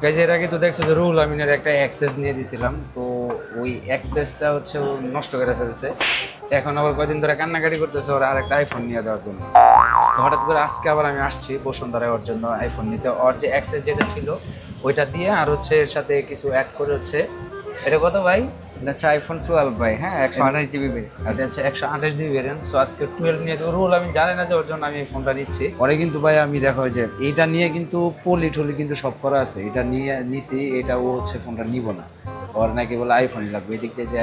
Guys এর আগে তো দেখছো যে রুহুল আমিনের একটা অ্যাক্সেস নিয়ে দিয়েছিলাম, তো ওই অ্যাক্সেসটা হচ্ছে ও নষ্ট করে ফেলছে। তো এখন আবার কয়দিন ধরে কান্নাকাটি করতেছে ওর আর একটা আইফোন নিয়ে দেওয়ার জন্য। তো হঠাৎ করে আজকে আবার আমি আসছি বসুন্ধরায় ওর জন্য আইফোন নিতে। ওর যে অ্যাক্সেস যেটা ছিল ওইটা দিয়ে আর হচ্ছে এর সাথে কিছু অ্যাড করে হচ্ছে। এটা কত ভাই? এটা হচ্ছে আইফোন 12 ভাই, হ্যাঁ 128 জিবি ভাই। এটা হচ্ছে 128 জিবি ভ্যারিয়েন্ট। সো আজকে 12 নিয়ে দেবো। রুল আমি জানি না যে ওর জন্য আমি এই ফোনটা নিচ্ছি। পরে কিন্তু ভাই আমি দেখো যে এইটা নিয়ে কিন্তু পলি টলি কিন্তু সব করা আছে, এটা নিয়ে নিছি। এটা ও হচ্ছে ফোনটা নিব না, ওর নাকি বলে আইফোনই লাগবে। এদিক দিয়ে যে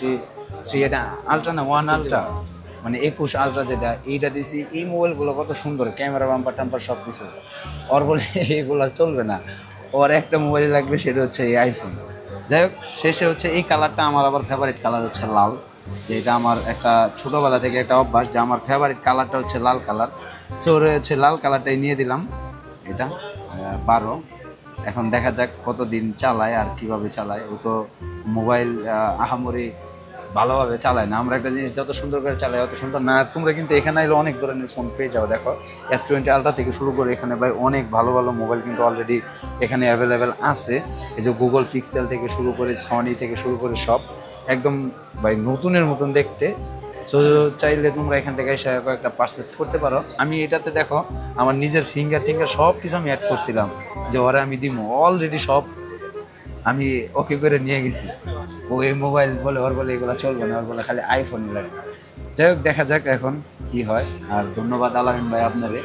S23 এটা আলট্রা না 1 আলট্রা, মানে 21 আলট্রা যেটা, এইটা দিছি। এই মোবাইলগুলো কত সুন্দর, ক্যামেরা বাম্পার টাম্পার সব কিছু। ওর বলে এগুলো চলবে না, ওর একটা মোবাইল লাগবে, সেটা হচ্ছে এই আইফোন। যাই হোক, শেষে হচ্ছে এই কালারটা আমার আবার ফেভারিট কালার হচ্ছে লাল, যে এটা আমার একটা ছোটোবেলা থেকে একটা অভ্যাস যে আমার ফেভারিট কালারটা হচ্ছে লাল কালার। সো ওর হচ্ছে লাল কালারটাই নিয়ে দিলাম। এটা 12। এখন দেখা যাক কতদিন চালায় আর কিভাবে চালায়। ও তো মোবাইল আহামরি ভালোভাবে চালায় না। আমরা একটা জিনিস যত সুন্দর করে চালাই অত সুন্দর না। আর তোমরা কিন্তু এখানে এলে অনেক ধরনের ফোন পেয়ে যাও। দেখো S20 আলট্রা থেকে শুরু করে এখানে ভাই অনেক ভালো ভালো মোবাইল কিন্তু অলরেডি এখানে অ্যাভেলেবেল আছে। এই যে গুগল পিক্সেল থেকে শুরু করে সনি থেকে শুরু করে সব একদম ভাই নতুনের মতন দেখতে। সো চাইলে তোমরা এখান থেকে এসে কয়েকটা পারচেস করতে পারো। আমি এটাতে দেখো আমার নিজের ফিঙ্গার টিঙ্গার সব কিছু আমি অ্যাড করছিলাম যে ওরা আমি দিব, অলরেডি সব আমি ওকে করে নিয়ে গেছি। ও এই মোবাইল বলে, ওর বলে এগুলো চলবে না, ওর বলে খালি আইফোন লাগবে। যাই হোক, দেখা যাক এখন কি হয়। আর ধন্যবাদ আলামিন ভাই আপনারে,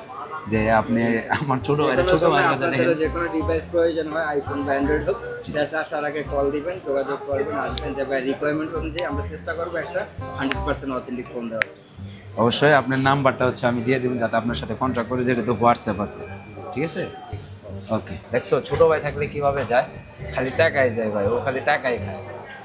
যে আপনি আমার ছোট ভাইয়ের কথা দেখেন। যে কোনো ডিভাইস প্রয়োজন হয়, আইফোন বা অ্যান্ড্রয়েড হোক, জাস্ট আসার আগে কল দিবেন, যোগাযোগ করবেন, আসবেন, যে ভাই রিকোয়ারমেন্ট অনুযায়ী আমরা চেষ্টা করবো একটা 100% অথেন্টিক ফোন দেওয়ার। অবশ্যই আপনার নাম্বারটা হচ্ছে আমি দিয়ে দেবেন, যাতে আপনার সাথে কন্ট্যাক্ট করে, যেটা তো হোয়াটসঅ্যাপ আছে। ঠিক আছে, ওকে। দেখছো ছোট ভাই থাকলে কিভাবে যায়, খালি টাকাই যায় ভাই, ও খালি টাকাই খায়।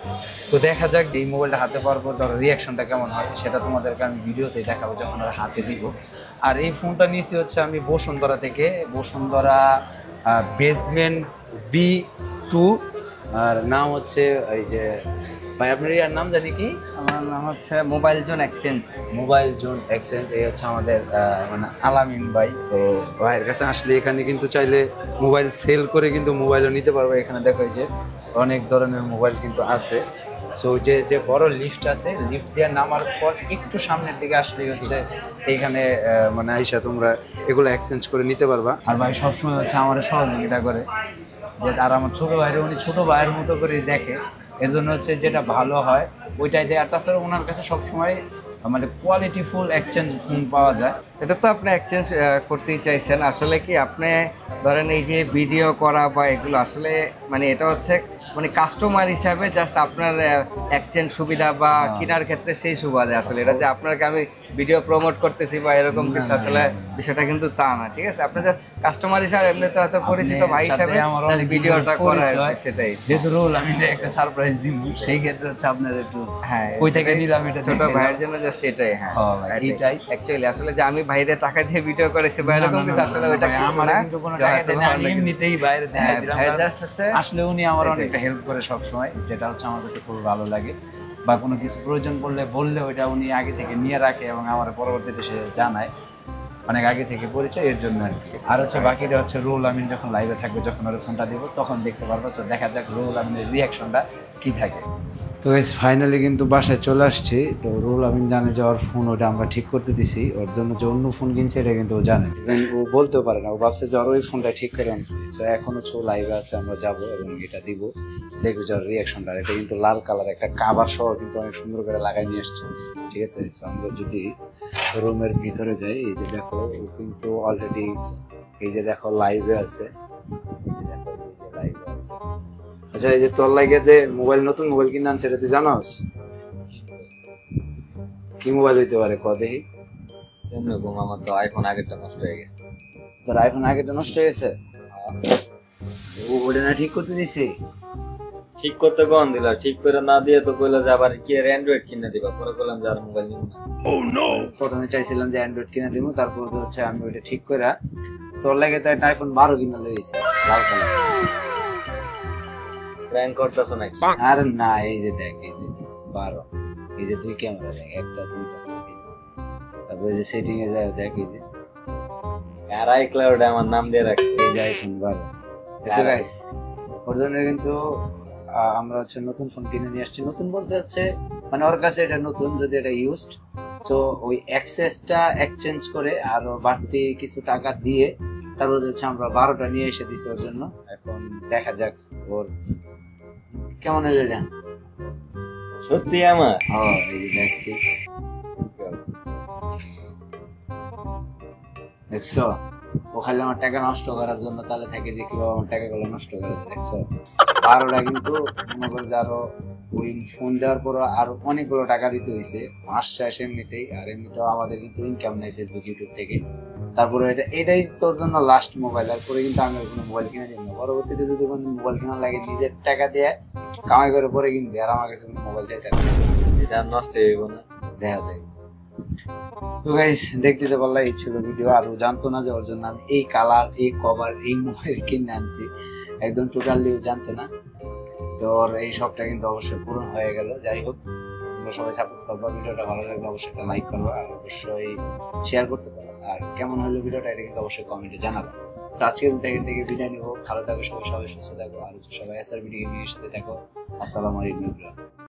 তো দেখা যাক যে এই মোবাইলটা হাতে পাওয়ার পর ধরো রিয়াকশনটা কেমন হয়, সেটা তোমাদেরকে আমি ভিডিওতেই দেখাবো যখন ওর হাতে দিব। আর এই ফোনটা নিয়েছি হচ্ছে আমি বসুন্ধরা থেকে, বসুন্ধরা বেসমেন্ট B2। আর নাম হচ্ছে এই যে ভাই আপনার ইয়ার নাম জানি কি? আমার নাম হচ্ছে mobile zone exchange. Mobile zone exchange, এই হচ্ছে আমাদের মানে আলামিন ভাই। তো ভাইয়ের কাছে আসলে এখানে কিন্তু চাইলে মোবাইল সেল করে কিন্তু মোবাইলও নিতে পারবে। এখানে দেখো এই যে অনেক ধরনের মোবাইল কিন্তু আছে। সো যে যে বড় লিফট আছে, লিফট দিয়ে নামার পর একটু সামনের দিকে আসলেই হচ্ছে এইখানে মানে আইসা তোমরা এগুলো এক্সচেঞ্জ করে নিতে পারবা। আর ভাই সবসময় হচ্ছে আমার সহযোগিতা করে, যে আর আমার ছোটো ভাইয়ের উনি ছোটো ভাইয়ের মতো করে দেখে। এর জন্য হচ্ছে যেটা ভালো হয় ওইটাই দেয়। আর তাছাড়া ওনার কাছে সবসময় মানে কোয়ালিটিফুল এক্সচেঞ্জ ফোন পাওয়া যায়। এটা তো আপনি এক্সচেঞ্জ করতেই চাইছেন, আসলে কি আপনি ধরেন এই যে ভিডিও করা বা এগুলো আসলে মানে এটা হচ্ছে মানে কাস্টমার হিসাবে জাস্ট আপনার এক্সচেঞ্জ সুবিধা বা কেনার ক্ষেত্রে সেই সুবিধা। আসলে এটা যে আপনাকে আমি ভিডিও প্রমোট করতেছি বা এরকম কিছু আসলে বিষয়টা কিন্তু তা না। ঠিক আছে, আপনি জাস্ট কাস্টমার হিসাবে এমনিতে হয়তো পরিচিত ভাই হিসাবে আমার just ভিডিওটা করা, সেটাই। যেহেতু রোল আমি একটা সারপ্রাইজ দিব, সেই ক্ষেত্রে হচ্ছে আপনার একটু হ্যাঁ, কই থেকে নিলাম এটা ছোট ভাইয়ের জন্য জাস্ট এটাই। হ্যাঁ এইটাই অ্যাকচুয়ালি আসলে যে আমি ভাইরে টাকা দিয়ে ভিডিও করেছি বা এরকম কিছু আসলে ওইটা আমার কিন্তু কোনো টাকা দেয় না, আমি এমনিতেই বাইরে দেখাই দিলাম। জাস্ট হচ্ছে আসলে উনি আমার অনেকটা হেল্প করে সব সময়, যেটা হচ্ছে আমার কাছে খুব ভালো লাগে। বা কোনো কিছু প্রয়োজন পড়লে বললে ওইটা উনি আগে থেকে নিয়ে রাখে এবং আমার পরবর্তীতে সে জানায়। অনেক আগে থেকে পরিচয়, এর জন্য আর কি। আর হচ্ছে বাকিটা হচ্ছে রুহুল আমিন যখন লাইভে থাকবে, যখন ওর ফোনটা দিব তখন দেখতে পারবো। সো দেখা যাক রুহুল আমিনের রিয়াকশনটা কি থাকে। তো গাইস ফাইনালি কিন্তু বাসায় চলে আসছি। তো রুহুল আমিন জানে যে ওর ফোন ওটা আমরা ঠিক করতে দিছি, ওর জন্য যে অন্য ফোন কিনছে এটা কিন্তু ও জানে। ও বলতেও পারে না, ও ভাবছে যে ওর ওই ফোনটা ঠিক করে আনছে। সো এখন হচ্ছে লাইভে আছে, আমরা যাবো এবং এটা দিব, দেখবো যে ওর রিয়াকশনটা। এটা কিন্তু লাল কালার একটা কাভার সহ কিন্তু অনেক সুন্দর করে লাগাই নিয়ে আসছে। ঠিক আছে, আমরা যদি রুমের ভিতরে যাই, এই যে দেখো ও কিন্তু অলরেডি এই যে দেখো লাইভে আছে, এই যে দেখো এই যে লাইভে আছে। আচ্ছা, এই যে তোর লাগে যে মোবাইল, নতুন মোবাইল কিনে আনছে, এটা তুই জানোস কি মোবাইল হইতে পারে? ক দেখি। আমার তো আইফোন আগেরটা নষ্ট হয়ে গেছে। তোর আইফোন আগেটা নষ্ট হয়ে গেছে? ও ওটা না ঠিক করতে দিছি? ঠিক করতে কোন দিলা? ঠিক করে না দিয়ে তো কইলা যে আবার কি অ্যান্ড্রয়েড কিনে দিবা। পরে কইলাম যে আর মোবাইল নিব না। প্রথমে চাইছিলাম যে অ্যান্ড্রয়েড কিনে দিব, তারপর তো হচ্ছে আমি ওইটা ঠিক করে তোর লাগে তো একটা আইফোন 12 কিনে লইছি লাল কালার। প্র্যাঙ্ক করতেছ নাকি? আরে না, এই যে দেখ, এই যে 12, এই যে দুই ক্যামেরা দেখ, একটা দুইটা। তারপর এই যে সেটিং এ যায় দেখ, এই যে আর আইক্লাউডে আমার নাম দিয়ে রাখছে। এই যে আইফোন 12। দেখছো গাইস, ওর জন্য কিন্তু আমরা হচ্ছে নতুন ফোন কিনে নিয়ে আসছি। নতুন বলতে হচ্ছে মানে ওর কাছে এটা নতুন, যদি এটা ইউজড, তো ওই এক্সেসটা এক্সচেঞ্জ করে আরো বাড়তি কিছু টাকা দিয়ে তারপর হচ্ছে আমরা 12টা নিয়ে এসে দিছি ওর জন্য। এখন দেখা যাক ওর কেমন হলো এটা। সত্যি আমার এই যে দেখতে দেখছো, ও খালি আমার টাকা নষ্ট করার জন্য তাহলে থাকে যে কিভাবে আমার টাকাগুলো নষ্ট করে দেয়। দেখছো 12টা কিন্তু মনে করো যে আরো ওই ফোন দেওয়ার পর আরো অনেকগুলো টাকা দিতে হয়েছে মাস শেষ এমনিতেই। আর এমনিতেও আমাদের কিন্তু ইনকাম নেই ফেসবুক ইউটিউব থেকে। তারপরে এটাই তোর জন্য লাস্ট মোবাইল, আর পরে কিন্তু আমি কোনো মোবাইল কিনে দিব না। পরবর্তীতে যদি কোনো মোবাইল কেনা লাগে নিজের টাকা দিয়ে কামাই করে পরে কিনবি, আর আমার কাছে কোনো মোবাইল চাইতে না, এটা নষ্ট হইব না, দেখা যায়। তো গাইস দেখতে তো পারলাম, এই ছিল ভিডিও। আর ও জানতো না যে ওর জন্য আমি এই কালার, এই কভার, এই মোবাইল কিনে আনছি, একদম টোটালি ও জানতো না। তো ওর এই শখটা কিন্তু অবশ্যই পূরণ হয়ে গেল। যাই হোক, তোমরা সবাই সাপোর্ট করবা, ভিডিওটা ভালো লাগলে অবশ্যই একটা লাইক করবা, আর অবশ্যই শেয়ার করতে পারো। আর কেমন হলো ভিডিওটা এটা কিন্তু অবশ্যই কমেন্টে জানাবে। তো আজকের এখান থেকে বিদায় নিবো। ভালো থাকো সবাই, সবাই সুস্থ থাকো, আর সবাই SR ভিডিও সাথে থাকো। আসসালামু আলাইকুম।